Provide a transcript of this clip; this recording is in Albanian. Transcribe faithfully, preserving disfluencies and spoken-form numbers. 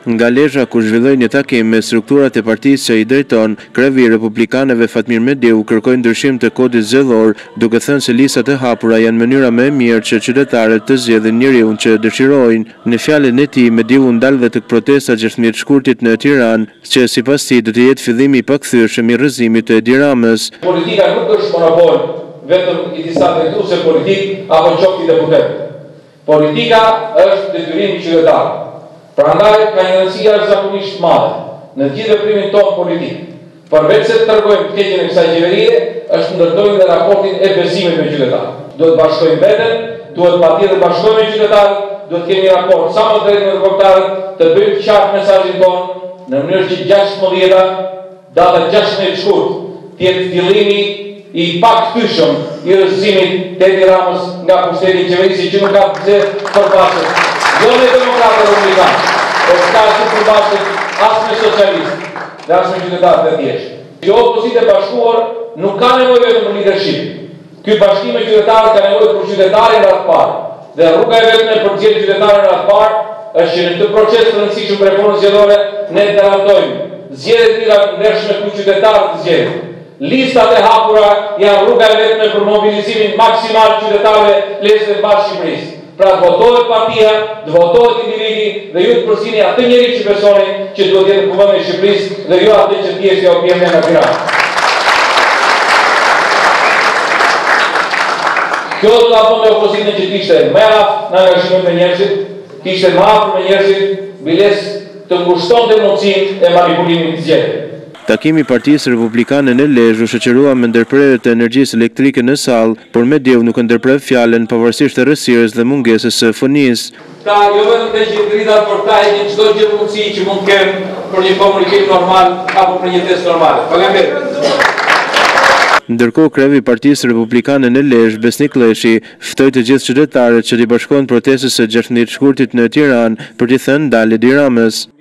Nga Lezhë ku zhvilloi një takim me strukturat e partisë që i drejton, krevi i Republikanëve Fatmir Mediu kërkoi ndryshim të kodit zgjedhor, duke thënë se listat e hapura janë mënyra më e mirë që qytetarët të zgjedhin njeriun që dëshirojnë. Në fjalën e tij, Mediu ndal dhe tek protesta gjashtë shkurtit në Tiranë, që sipas tij do të jetë fillimi i pakthyeshëm i rrëzimit të Edi Ramës. Politika nuk është monopol vetëm i disa drejtuesve politik apo qoftë deputet. Politika është detyrim i qytetarëve. Prandaj ka një rëndësi jashtëzakonisht madhe në gjithë veprimin tonë politik. Përveç se të tregojmë keqen e kësaj qeverie, është ndërtojmë dhe raportin e besimit me qytetarët. Duhet bashkojmë veten, duhet patjetër bashkojmë me qytetarët, duhet kemi një raport sa më drejt me rrugtarët, të bëjmë qartë mesazhin tonë në mënyrë që gjashtëmbëdhjeta, data gjashtëmbëdhjetë shkurt, të jetë fillimi i pakthyeshëm i rrëzimit të Edi Ramës nga pushteti i qeverisë që nuk ka pse përbashkët. Jo me demokratë republikanë, por ka që përbashkët as me socialistë dhe as me qytetarët e thjeshtë. Kjo opozite e bashkuar nuk ka nevojë vetëm për leadership. Ky bashkim me qytetarët ka nevojë për qytetarin në atë parë. Dhe rruga e vetme për të zgjedhur qytetarin në atë parë është që në këtë proces të rëndësishëm për reformën zgjedhore ne garantojmë zgjedhje të mira të ndershme ku qytetarët të zgjedhin. Listat e hapura janë rruga e vetme për mobilizimin maksimal të qytetarëve lezhë të bashkë Shqipërisë. Pra të votohet partia, të votohet individi dhe ju të përsini atë njeri që besoni që duhet jetë në kuvendin e Shqipërisë dhe ju atë që thjesht ja u bjerë nga Tirana. Kjo do ta bëjmë me opozitën që kishte më aftë në angazhimin me njerëzit, kishte më afër me njerëzit, biles të ngushtonte mundësinë e manipulimit të zgjedhjeve. Takimi i Partisë Republikane në Lezhë u shoqërua me ndërprerje të energjisë elektrike në sallë, por Mediu nuk ndërprer fjalën pavarësisht errësirës dhe mungesës së fonisë. Ta jo vetëm të që ngritat por ta e një çdo gjë mundësi që mund të kemë për një komunikim normal apo për një test normal. Faleminderit. Ndërkohë, krevi i Partisë Republikane në Lezhë, Besnik Lleshi, ftoi të gjithë qytetarët që t'i bashkohen protestës së gjashtëmbëdhjetë shkurtit në Tiranë për t'i thënë ndalje Edi Ramës.